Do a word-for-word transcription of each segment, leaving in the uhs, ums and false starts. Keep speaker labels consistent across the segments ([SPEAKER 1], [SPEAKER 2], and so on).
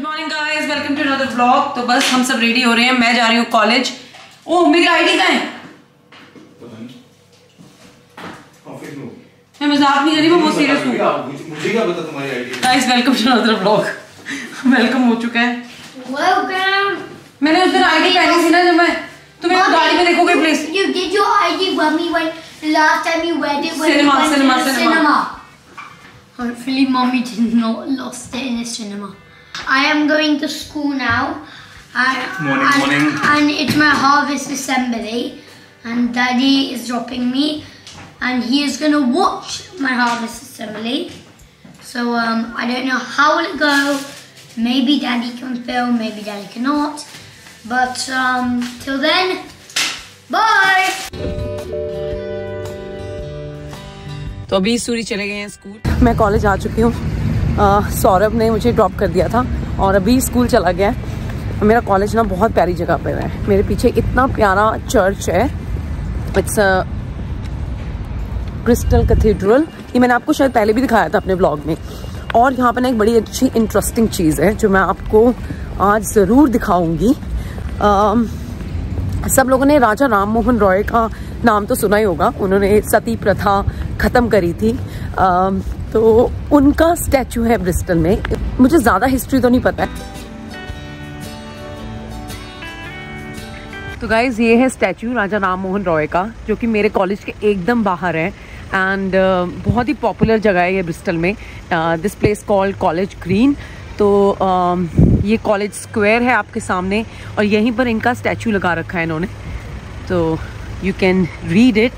[SPEAKER 1] Morning guys, welcome to another vlog. तो बस हम सब रेडी हो रहे हैं, मैं जा रही हूँ कॉलेज। ओह मेरी आईडी कहाँ है? पता नहीं, ऑफिस में। मैं मजाक नहीं कर रही, मैं बहुत सीरियस हूँ। मुझे क्या पता तुम्हारी ID? Guys welcome to another vlog. Welcome हो चुका है। वेलकम। मैंने उस दिन आईडी पहनी थी ना, जब मैं तुम्हें गाड़ी में देखोगे please.
[SPEAKER 2] You did your I D when we went last time you went it when
[SPEAKER 1] cinema,
[SPEAKER 2] we went
[SPEAKER 1] cinema,
[SPEAKER 2] to the
[SPEAKER 1] cinema.
[SPEAKER 2] cinema. Hopefully mommy did not lost it in the cinema. I am going to school now. I,
[SPEAKER 3] morning,
[SPEAKER 2] and,
[SPEAKER 3] morning.
[SPEAKER 2] And it's my harvest assembly and daddy is dropping me and he is going to watch my harvest assembly. So um, I don't know how will it go. Maybe daddy can film, maybe daddy cannot. But um, till then, bye!
[SPEAKER 1] तो अभी सूरी चले गए हैं school. मैं college आ चुकी हूँ। सौरभ ने मुझे ड्रॉप कर दिया था और अभी स्कूल चला गया है। मेरा कॉलेज ना बहुत प्यारी जगह पर है। मेरे पीछे इतना प्यारा चर्च है, इट्स क्रिस्टल कैथेड्रल। ये मैंने आपको शायद पहले भी दिखाया था अपने ब्लॉग में। और यहाँ पर ना एक बड़ी अच्छी इंटरेस्टिंग चीज़ है जो मैं आपको आज ज़रूर दिखाऊंगी। Um, सब लोगों ने राजा राम मोहन रॉय का नाम तो सुना ही होगा। उन्होंने सती प्रथा ख़त्म करी थी। um, तो उनका स्टैचू है ब्रिस्टल में। मुझे ज़्यादा हिस्ट्री तो नहीं पता है। तो गाइज ये है स्टैचू राजा राम मोहन रॉय का, जो कि मेरे कॉलेज के एकदम बाहर है। एंड uh, बहुत ही पॉपुलर जगह है ये ब्रिस्टल में। This place called College Green. तो uh, ये कॉलेज स्क्वायर है आपके सामने और यहीं पर इनका स्टैचू लगा रखा है इन्होंने। तो you can read it.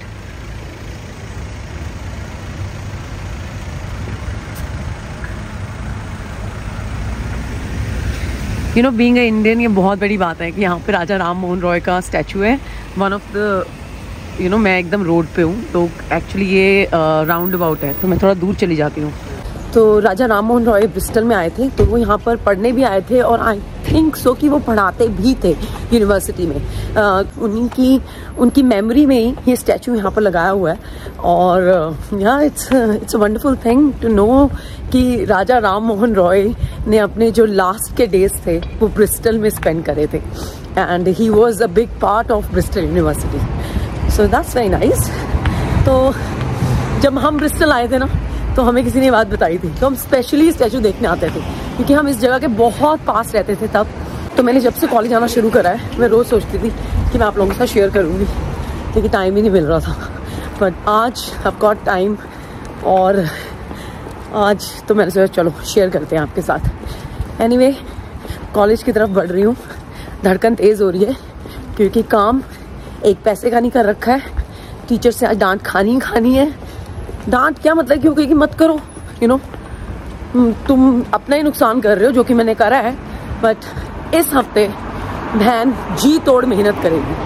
[SPEAKER 1] You know being a Indian, ये बहुत बड़ी बात है कि यहाँ पे राजा राम मोहन रॉय का स्टैचू है। One of the you know मैं एकदम रोड पे हूँ, तो एक्चुअली ये राउंड uh, अबाउट है, तो मैं थोड़ा दूर चली जाती हूँ। तो राजा राम मोहन रॉय ब्रिस्टल में आए थे, तो वो यहाँ पर पढ़ने भी आए थे और आई थिंक सो कि वो पढ़ाते भी थे यूनिवर्सिटी में। uh, उनकी उनकी मेमोरी में ही ये स्टैचू यहाँ पर लगाया हुआ है। और यहाँ it's it's a wonderful thing to know कि राजा राम मोहन रॉय ने अपने जो लास्ट के डेज थे वो ब्रिस्टल में स्पेंड करे थे। And he was a big part of Bristol University. So that's very nice. तो जब हम ब्रिस्टल आए थे ना, तो हमें किसी ने बात बताई थी, तो हम स्पेशली स्टैचू देखने आते थे क्योंकि हम इस जगह के बहुत पास रहते थे तब। तो मैंने जब से कॉलेज आना शुरू करा है, मैं रोज़ सोचती थी कि मैं आप लोगों के साथ शेयर करूँगी, लेकिन टाइम ही नहीं मिल रहा था। बट आज I've got टाइम और आज तो मैंने सोचा चलो शेयर करते हैं आपके साथ। एनीवे कॉलेज की तरफ बढ़ रही हूँ। धड़कन तेज़ हो रही है क्योंकि काम एक पैसे का नहीं कर रखा है। टीचर से आज डांट खानी ही खानी है। डांट क्या मतलब कि हो गई कि मत करो, यू नो तुम अपना ही नुकसान कर रहे हो, जो कि मैंने करा है। बट इस हफ्ते बहन जी तोड़ मेहनत करेगी।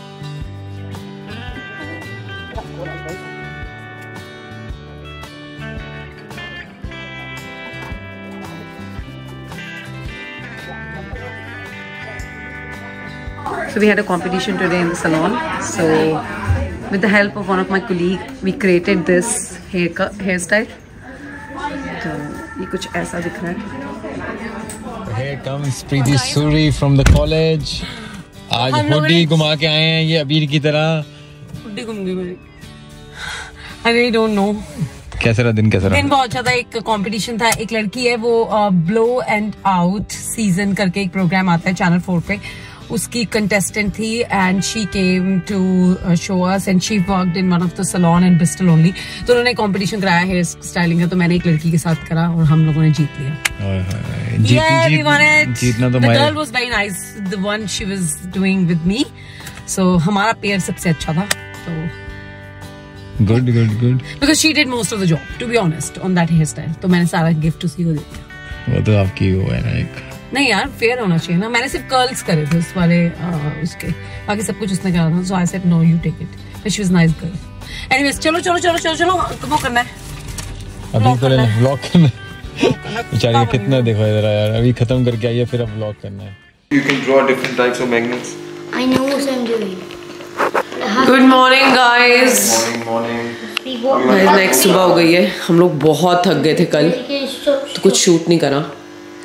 [SPEAKER 1] So we had a competition today in the salon. So with the help of one of my colleague, we created this hair hairstyle. तो ये कुछ ऐसा दिख रहा है।
[SPEAKER 3] Here comes Preeti Suri from the college. आज हुडी घुमा के आए हैं ये अबीर की तरह।
[SPEAKER 1] हुडी घूम गई मेरी। I really don't know.
[SPEAKER 3] कैसा रहा दिन? कैसा रहा
[SPEAKER 1] दिन? बहुत अच्छा था। एक कंपटीशन था, एक लड़की है वो ब्लो एंड आउट सीजन करके एक प्रोग्राम आता है चैनल फोर पे, उसकी कंटेस्टेंट थी। And she came to show us and she worked in one of the salon in Bristol only. तो उन्होंने कंपटीशन कराया हेयर स्टाइलिंग का, तो मैंने एक लड़की के साथ करा और हम लोगों ने जीत लिया।
[SPEAKER 3] जीत, yeah, जीत, जीतना तो
[SPEAKER 1] the girl was very nice, the one she was doing with me. So हमारा पेयर सबसे अच्छा था। तो
[SPEAKER 3] good good good
[SPEAKER 1] because she did most of the job, to be honest, on that hairstyle. तो मैंने सारा गिफ्ट उसी को दे दिया।
[SPEAKER 3] वो तो आपकी वो है ना एक।
[SPEAKER 1] नहीं यार, फेयर होना चाहिए ना। मैंने सिर्फ कर्ल्स करे थे उस वाले आ, उसके, बाकी सब कुछ उसने करा था। So I said no, you take it. She was nice girl. Anyways चलो चलो चलो चलो चलो वो करना है,
[SPEAKER 3] अभी तो व्लॉग करना है। बेचारी कितना देखो इधर यार, अभी खत्म करके आई है फिर अब व्लॉग करना है।
[SPEAKER 4] You can draw different types of magnets.
[SPEAKER 2] I know what I'm doing.
[SPEAKER 1] Good morning guys.
[SPEAKER 4] Morning, morning.
[SPEAKER 1] Guys next सुबह हो गई है। हम लोग बहुत थक गए थे कल, तो कुछ शूट नहीं करा।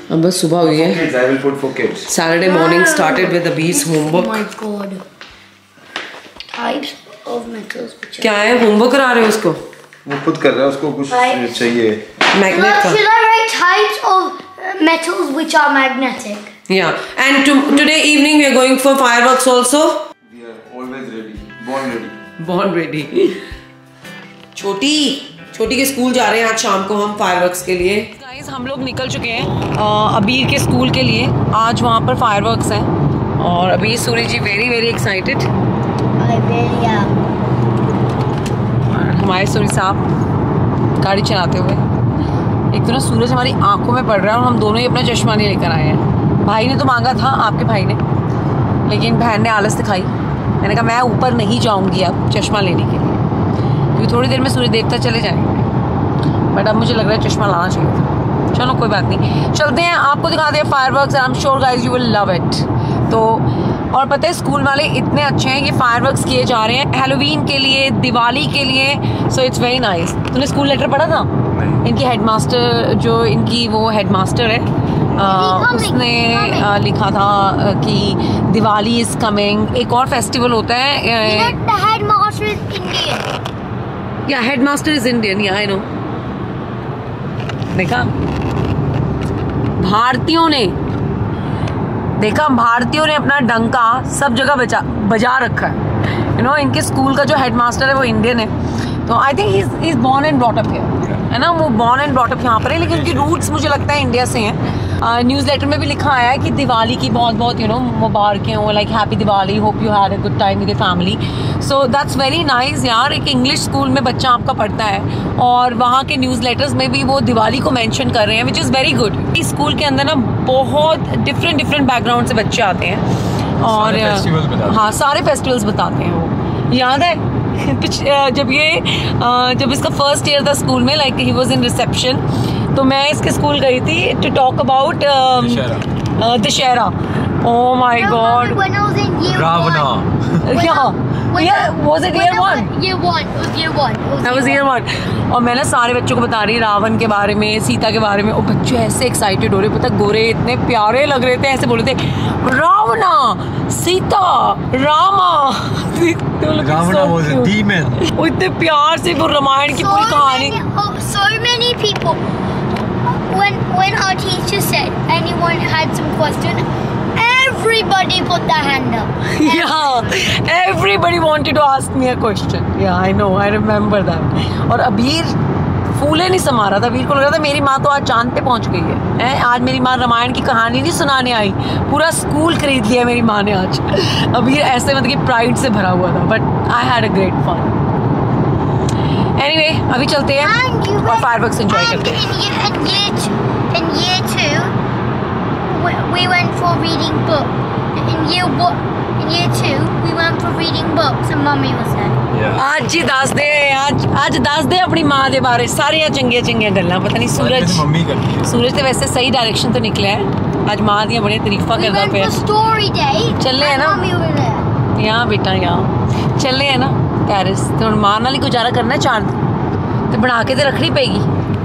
[SPEAKER 1] अब बस सुबह हुई है.
[SPEAKER 4] Kids, I will put for kids.
[SPEAKER 1] Saturday morning started with Abhi's homework.
[SPEAKER 2] Oh my god. Types of metals.
[SPEAKER 1] क्या है, होमवर्क करा रहे हो उसको?
[SPEAKER 4] वो खुद कर रहा है, उसको कुछ
[SPEAKER 2] Types.
[SPEAKER 4] चाहिए.
[SPEAKER 1] मैग्नेट का.
[SPEAKER 2] Should I write types of metals which are magnetic?
[SPEAKER 1] Yeah. And to, today evening we are going for fireworks also.
[SPEAKER 4] We are always ready. Born ready.
[SPEAKER 1] Born ready. छोटी छोटी के स्कूल जा रहे हैं आज शाम को हम फायरवर्क्स के लिए. गाइस हम लोग निकल चुके हैं अबीर के स्कूल के लिए. आज वहाँ पर फायरवर्क्स हैं और अभी Surya ji very very excited.
[SPEAKER 2] I really am.
[SPEAKER 1] हमारे सूर्य साहब गाड़ी चलाते हुए. एक तो ना सूरज हमारी आंखों में पड़ रहा है और हम दोनों ही अपना चश्मा नहीं लेकर आए हैं. भाई ने तो मांगा था, आपके भाई ने, लेकिन बहन ने आलस दिखाई. मैंने कहा मैं ऊपर नहीं जाऊंगी अब चश्मा लेने के लिए क्योंकि थोड़ी देर में सूर्य देवता चले जाएंगे. बट अब मुझे लग रहा है चश्मा लाना चाहिए था. चलो कोई बात नहीं, चलते हैं, आपको दिखाते हैं fireworks. I am sure guys you will love it. तो और पता है स्कूल वाले इतने अच्छे हैं, ये फायरवर्क्स किए जा रहे हैं हैलोवीन के लिए, दिवाली के लिए. So it's very nice. तूने स्कूल लेटर पढ़ा था? इनकी हेडमास्टर, जो इनकी वो हेडमास्टर है, आ, उसने आ, लिखा था कि दिवाली इज कमिंग. एक और फेस्टिवल होता है.
[SPEAKER 2] The headmaster is Indian.
[SPEAKER 1] या हेडमास्टर इज इंडियन. या आई नो. देखा भारतीयों ने देखा भारतीयों ने अपना डंका सब जगह बजा बजा रखा है. यू नो इनके स्कूल का जो हेडमास्टर है वो इंडियन है. तो I think he is born and brought up here, है ना. वो बॉर्न एंड ब्रॉट अप यहाँ पर है, लेकिन उनकी रूट्स मुझे लगता है इंडिया से हैं. न्यूज़ लेटर में भी लिखा आया है कि दिवाली की बहुत बहुत यू नो मुबारकें हो, like happy Diwali, hope you had a good time with your family. So that's very nice यार. एक इंग्लिश स्कूल में बच्चा आपका पढ़ता है और वहाँ के न्यूज़ लेटर्स में भी वो दिवाली को मेंशन कर रहे हैं, विच इज़ वेरी गुड. इस स्कूल के अंदर ना बहुत डिफरेंट डिफरेंट बैकग्राउंड से बच्चे आते हैं और हाँ सारे फेस्टिवल्स बताते हैं वो. याद है जब ये जब इसका फर्स्ट ईयर था स्कूल में, like he was in reception, तो मैं इसके स्कूल गई थी to talk about Dussehra. Oh my god.
[SPEAKER 2] When I was in year
[SPEAKER 3] Ravana.
[SPEAKER 2] one.
[SPEAKER 1] Yeah. Yeah, was it year one?
[SPEAKER 2] Year one. It was year one. It was
[SPEAKER 1] That was year one. और मैं ना सारे बच्चों को बता रही रावण के बारे में, सीता के बारे में, और बच्चे ऐसे एक्साइटेड हो रहे. पता गोरे इतने प्यारे लग रहे थे, ऐसे बोल रहे थे रावणा, Sita, Rama.
[SPEAKER 3] Ravana was a demon.
[SPEAKER 1] वो इतने प्यार से वो रामायण की पूरी कहानी.
[SPEAKER 2] Many, oh, so many people. When when our teacher said anyone had some question, everybody put their hand up.
[SPEAKER 1] Yeah, everybody wanted to ask me a question. Yeah, I know, I remember that. और अबीर फूले नहीं समा रहा था. अबीर को लग रहा था मेरी माँ तो आज चांद पे पहुँच गई है. हैं आज मेरी माँ रामायण की कहानी नहीं सुनाने आई, पूरा स्कूल खरीद लिया मेरी माँ ने आज. अबीर ऐसे मतलब कि प्राइड से भरा हुआ था. But I had a great fun. Anyway अभी चलते हैं और फायरवर्क्स एंजॉय करते हैं.
[SPEAKER 2] In year, in year two, in year two, we, we went for reading book. In year one, in year two, we went for reading books, and mummy was there.
[SPEAKER 1] आज जी दस दे आज आज दस दे अपनी माँ के बारे सारिया चंगिया चंगिया गल्लां. पता नहीं सूरज
[SPEAKER 3] मम्मी करती है.
[SPEAKER 1] सूरज तो वैसे सही डायरेक्शन तो निकला है. आज माँ दी बड़ी तारीफा
[SPEAKER 2] We
[SPEAKER 1] करता
[SPEAKER 2] went
[SPEAKER 1] पे.
[SPEAKER 2] for story day.
[SPEAKER 1] चले है
[SPEAKER 2] and
[SPEAKER 1] ना
[SPEAKER 2] mummy was there.
[SPEAKER 1] यहाँ बेटा यहाँ चले है ना टेरिस. तो हुण माँ नाल ही गुजारा करना चांद तो बना के तो रखनी पेगी.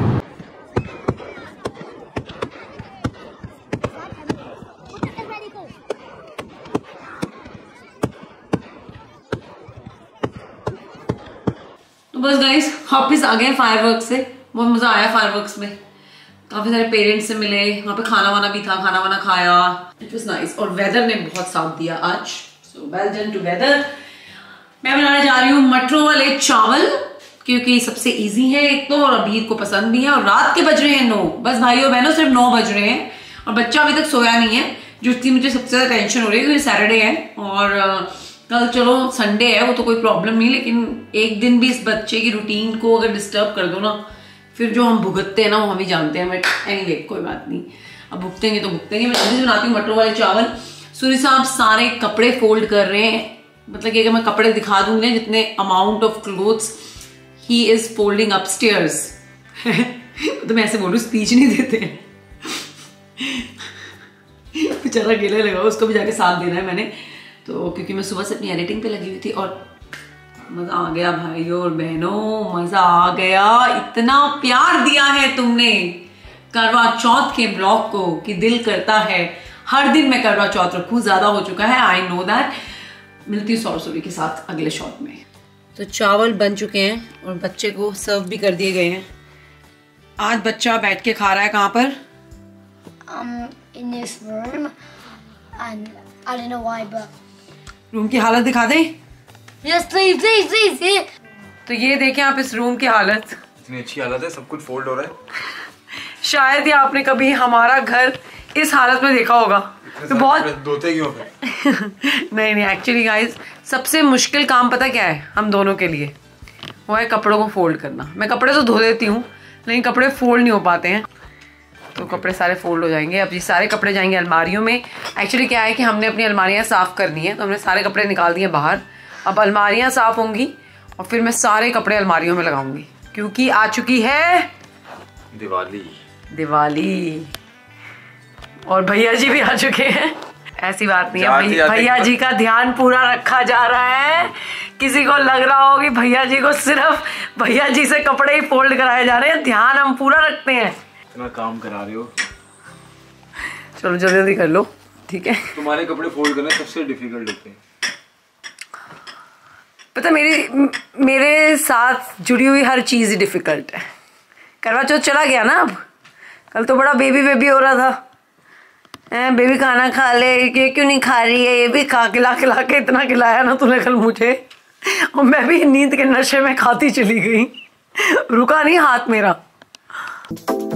[SPEAKER 1] तो बस गाइस वापस आ गए फायरवर्क्स से. बहुत मजा आया फायरवर्क्स में. काफी सारे पेरेंट्स से मिले, वहाँ पे खाना वाना भी था, खाना वाना खाया. It was nice. और वेदर ने बहुत साथ दिया आज. So well done to weather. मैं बनाने जा रही हूँ मटरों वाले चावल क्योंकि सबसे इजी है एक तो, और अबीर को पसंद भी है. और रात के बज रहे हैं नौ. बस भाइयों बहनों सिर्फ नौ बज रहे हैं और बच्चा अभी तक सोया नहीं है, जिसकी मुझे सबसे ज्यादा टेंशन हो रही है क्योंकि सैटरडे है और कल चलो संडे है, वो तो कोई प्रॉब्लम नहीं. लेकिन एक दिन भी इस बच्चे की रूटीन को अगर डिस्टर्ब कर दो ना, फिर जो हम भुगतते हैं ना वो हम ही जानते हैं. बट एनीवे कोई बात नहीं, अब भुगतेंगे तो भुगतेंगे. मैं जल्दी से बनाती हूँ मटरों वाले चावल. सूर्य साहब सारे कपड़े फोल्ड कर रहे हैं. मतलब कि अगर मैं कपड़े दिखा दूंगी जितने amount of clothes he is folding upstairs. तो मैं ऐसे बोलूँ स्पीच नहीं देते. बेचारा गले लगा, उसको भी जाके साथ देना है मैंने तो, क्योंकि मैं सुबह से अपनी एडिटिंग पे लगी हुई थी. और मजा आ गया भाइयों और बहनों, मजा आ गया. इतना प्यार दिया है तुमने, करवा चौथ के ब्लॉग को कि दिल करता है हर दिन मैं करवा चौथ रखूं, ज्यादा हो चुका है, आई नो दैट। मिलती हूँ सौरसुरी के साथ अगले शॉट में। तो चावल बन चुके हैं और बच्चे को सर्व भी कर दिए गए हैं। आज बच्चा बैठ के खा रहा है कहाँ पर?
[SPEAKER 2] Um, in this room, and I don't know why, but.
[SPEAKER 1] Room की हालत दिखा दें?
[SPEAKER 2] Yes, please, please, please, please.
[SPEAKER 1] तो ये देखें आप इस रूम की हालत।
[SPEAKER 4] इतनी अच्छी हालत है, सब कुछ फोल्ड हो रहा है।
[SPEAKER 1] शायद ही आपने कभी हमारा घर इस हालत में देखा होगा। तो बहुत
[SPEAKER 4] धोते क्यों फिर?
[SPEAKER 1] नहीं नहीं एक्चुअली गाइस सबसे मुश्किल काम पता क्या है हम दोनों के लिए? वो है कपड़ों को फोल्ड करना। मैं कपड़े तो धो देती हूँ लेकिन कपड़े फोल्ड नहीं हो पाते हैं। तो कपड़े सारे फोल्ड हो जाएंगे। अब ये सारे कपड़े जाएंगे अलमारियों में। एक्चुअली क्या है कि हमने अपनी अलमारियाँ साफ़ करनी है, तो हमने सारे कपड़े निकाल दिए बाहर। अब अलमारियाँ साफ़ होंगी और फिर मैं सारे कपड़े अलमारियों में लगाऊंगी, क्योंकि आ चुकी है
[SPEAKER 4] दिवाली।
[SPEAKER 1] दिवाली और भैया जी भी आ चुके हैं। ऐसी बात नहीं है, भैया जी का ध्यान पूरा रखा जा रहा है। किसी को लग रहा हो कि भैया जी को सिर्फ भैया जी से कपड़े ही फोल्ड कराए जा रहे हैं, ध्यान हम पूरा रखते हैं।
[SPEAKER 4] इतना काम करा रहे हो,
[SPEAKER 1] चलो जल्दी जल्दी कर लो, ठीक है।
[SPEAKER 4] तुम्हारे कपड़े फोल्ड करना सबसे डिफिकल्ट होते हैं।
[SPEAKER 1] पता मेरी मेरे साथ जुड़ी हुई हर चीज़ डिफिकल्ट है। करवा चौथ चला गया ना, अब कल तो बड़ा बेबी बेबी हो रहा था। ए, बेबी खाना खा ले, ये क्यों नहीं खा रही है? ये भी खा खिला खिला के इतना खिलाया ना तूने कल मुझे, और मैं भी नींद के नशे में खाती चली गई, रुका नहीं हाथ मेरा।